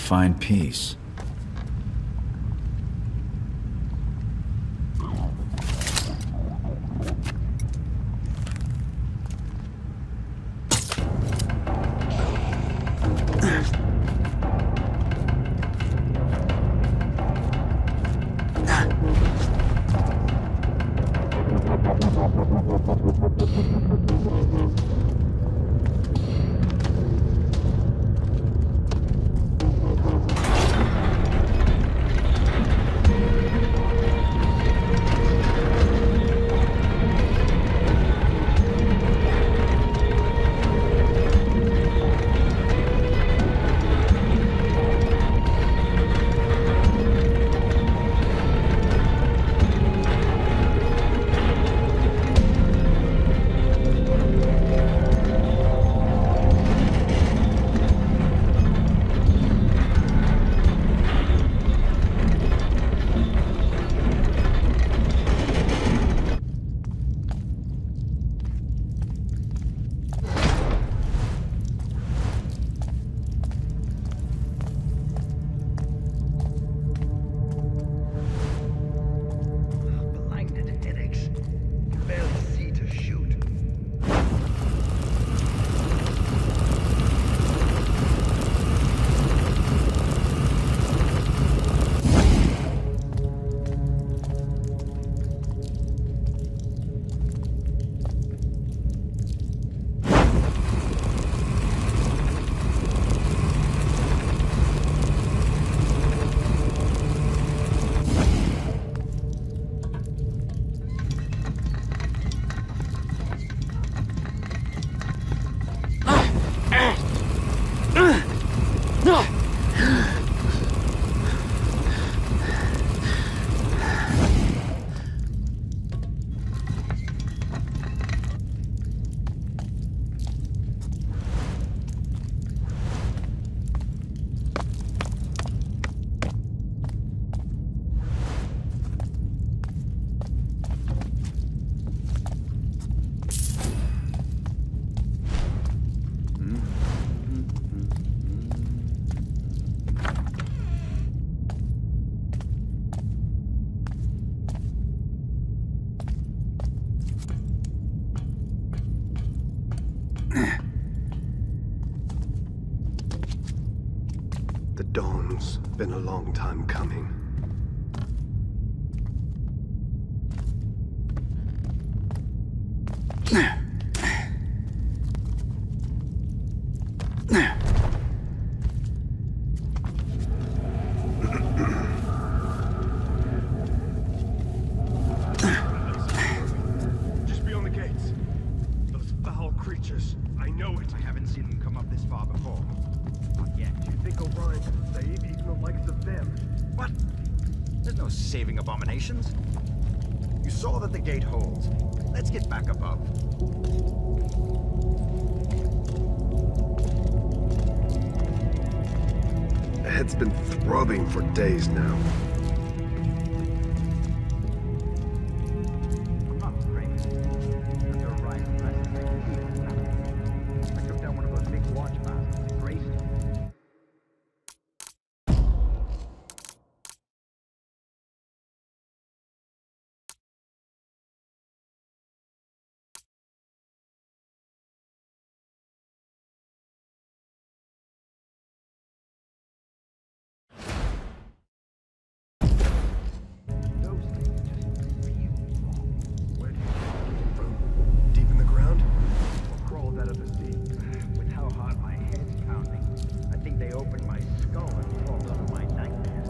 find peace. The dawn's been a long time coming. Just beyond the gates. Those foul creatures. I know it. I haven't seen them come up this far before. Not yet. Do you think Orion can save even the likes of them? What? There's no saving abominations. You saw that the gate holds. Let's get back above. The head's been throbbing for days now. I'm not crazy. Under Orion's presence, I can feel it now. I took down one of those big watch masters and graced him. Those things just feel wrong. Where do you come from? Deep in the ground? Or crawled out of the sea? With how hard my head's pounding, I think they opened my skull and crawled out of my nightmares.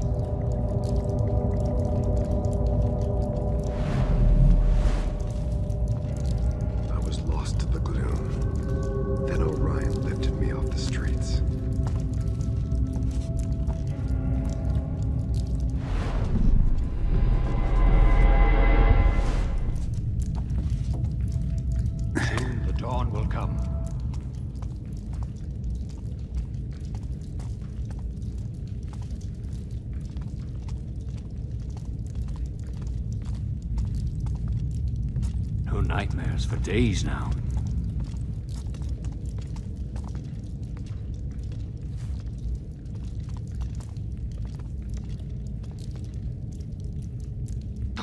I was lost to the gloom. Then Orion lifted me off the streets. Soon the dawn will come. No nightmares for days now.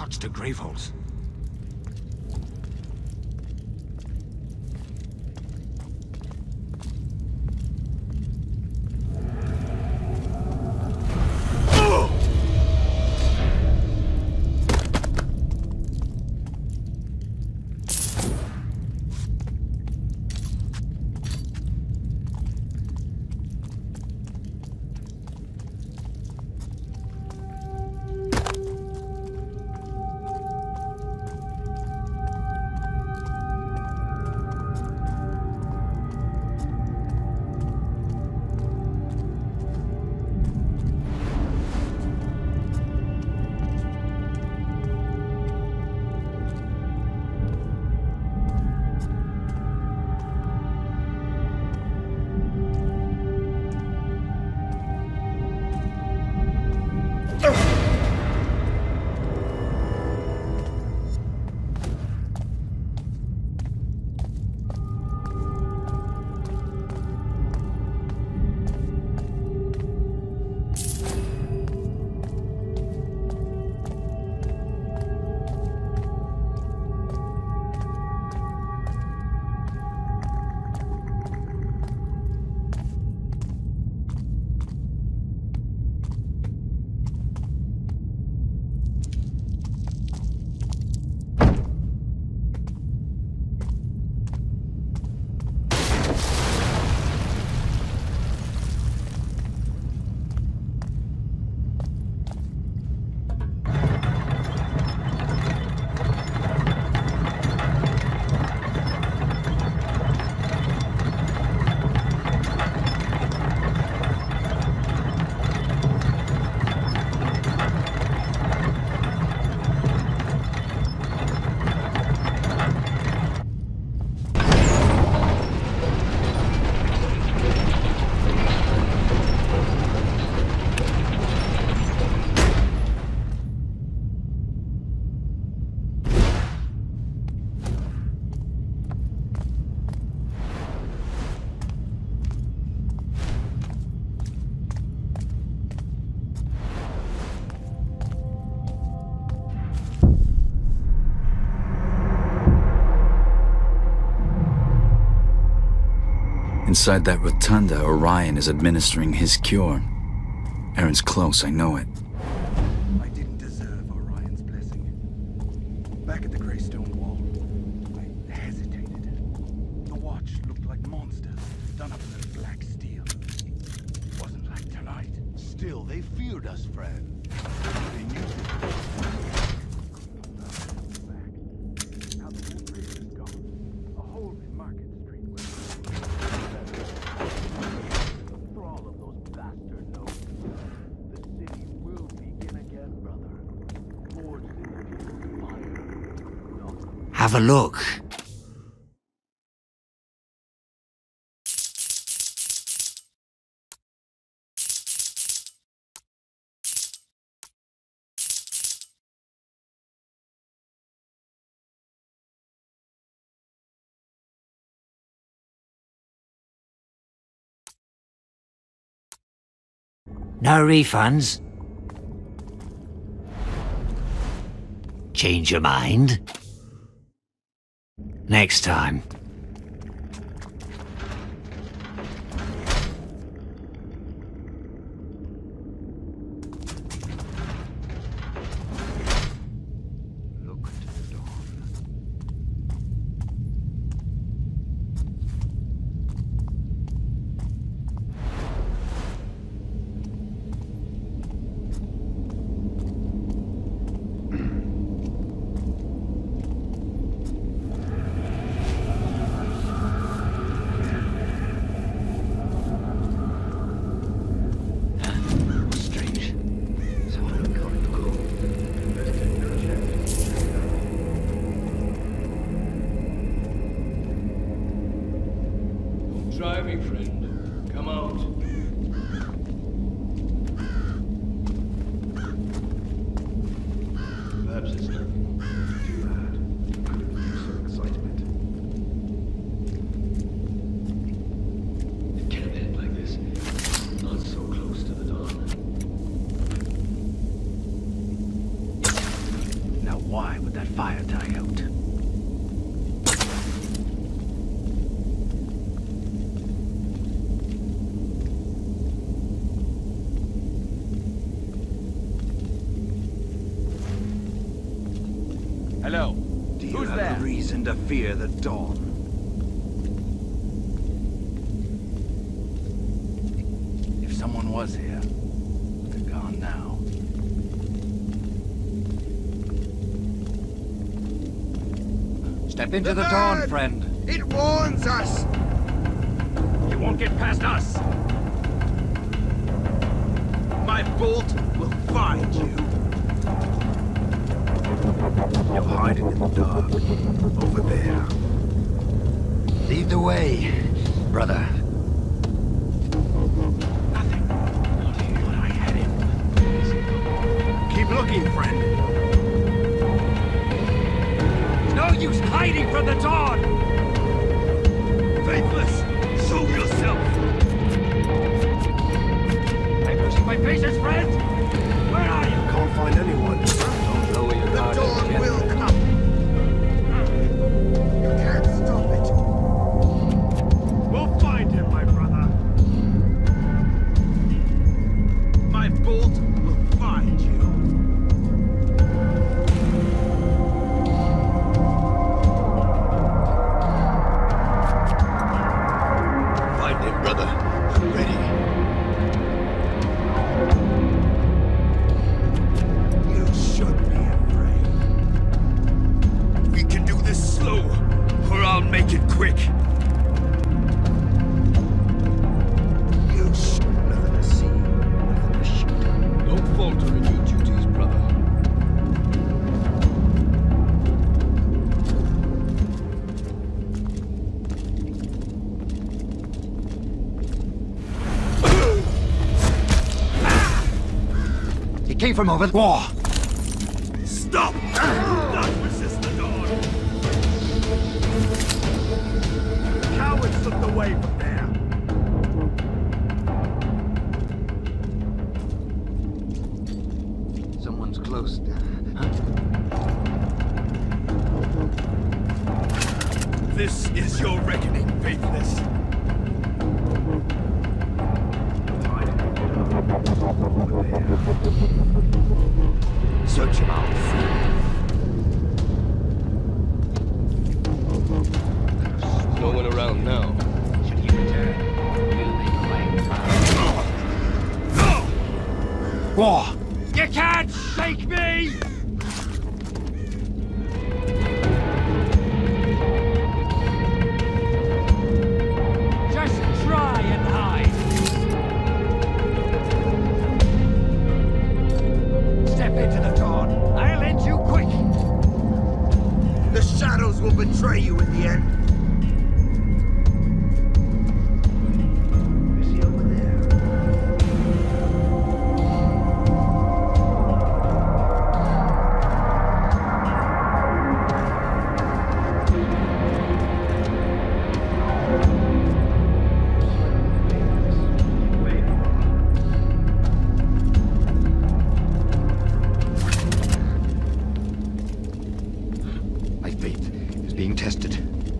shortcuts to graveholes. Inside that rotunda, Orion is administering his cure. Aaron's close, I know it. I didn't deserve Orion's blessing. Back at the Greystone Wall, I hesitated. The watch looked like monsters done up in the black steel. It wasn't like tonight. Still, they feared us, friend. They knew Now the whole bridge is gone. A hole in Market Street where for all of those bastard notes. The city will begin again, brother. More cities, fire. Have a look. No refunds? Change your mind? Next time. Look to the dawn. Driving friend, come out. Perhaps it's nothing too bad. Some excitement. It can't end like this. Not so close to the dawn. Now Hello. Do you Who's have there? a reason to fear the dawn? If someone was here, they're gone now. Step into the dawn, friend. It warns us! You won't get past us! My bolt will find you. You're hiding in the dark. Over there. Lead the way, brother. Nothing. What I had him. Keep looking, friend. No use hiding from the dawn! Faithless, show yourself! I'm losing my patience, friend! Where are you? Can't find anyone. Don't lower your The guard dawn yet. will come. You can't stop it. We'll find him, my brother. My bolt will find you. Find him, brother. I'm ready. You should be afraid. We can do this slow, or I'll make it quick. You should. Nothing to see, nothing to shoot. Don't falter in your duties, brother. He came from over war. Stop! Not resist the dawn. Cowards looked away from there. Someone's close. This is your reckoning, Faithless. Search him out, friend. There's no one around now. Should he return, we'll make a way. War! You can't shake me! Just try and hide. Step into the dawn. I'll end you quick. The shadows will betray you in the end. Is he over there? My faith is being tested.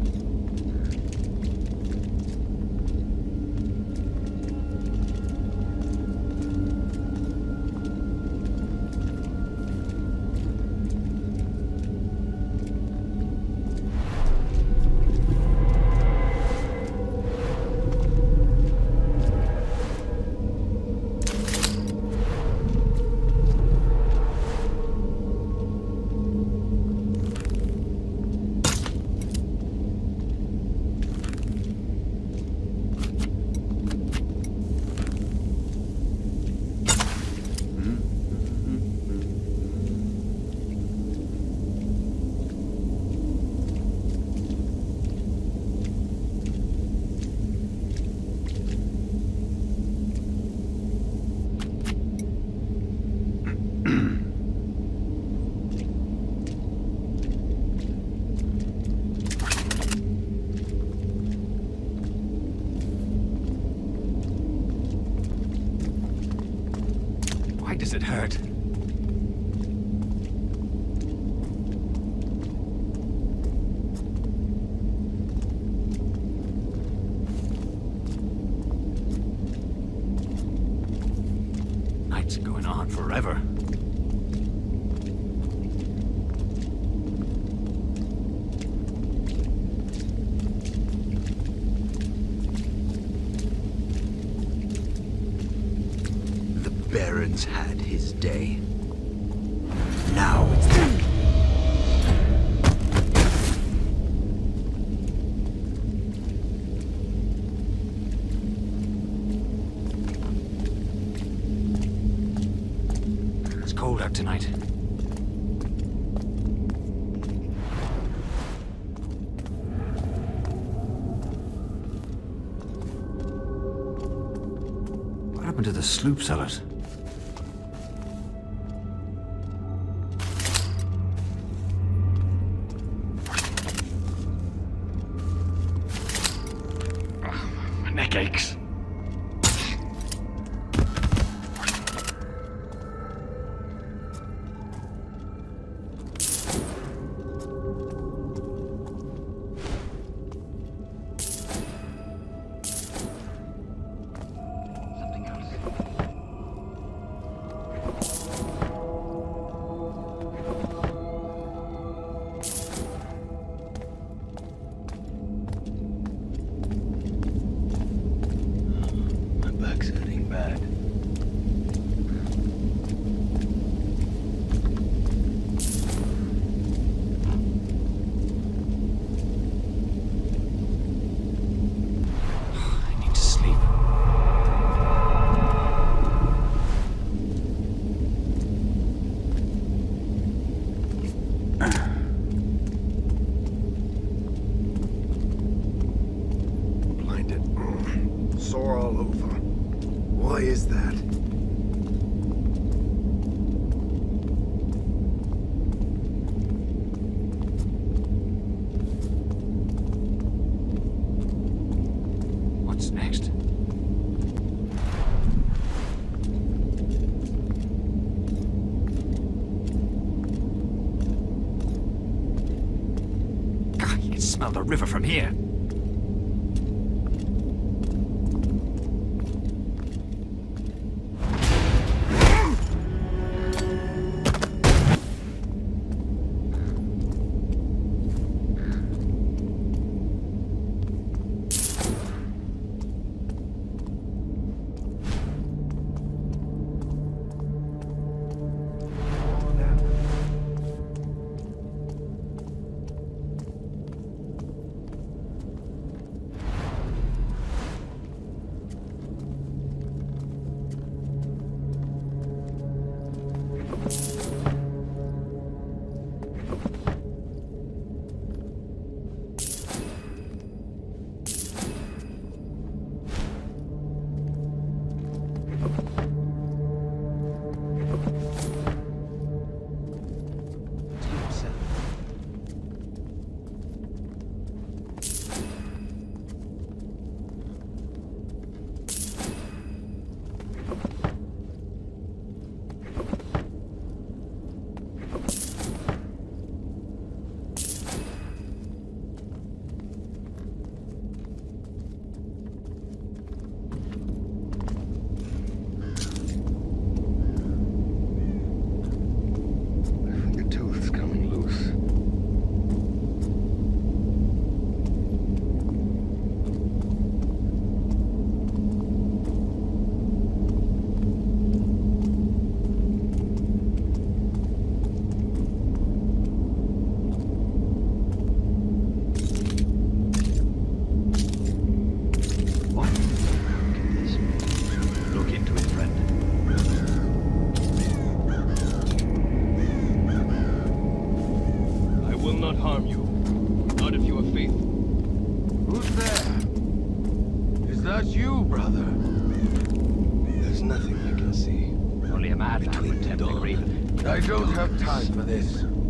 Why does it hurt? Night's going on forever. Baron's had his day. Now it's them. It's cold out tonight. What happened to the sloop sellers? My neck aches. My back's hurting bad. I need to sleep. Blinded. Sore all over. Why is that? What's next? God, you can smell the river from here. I don't have time for this.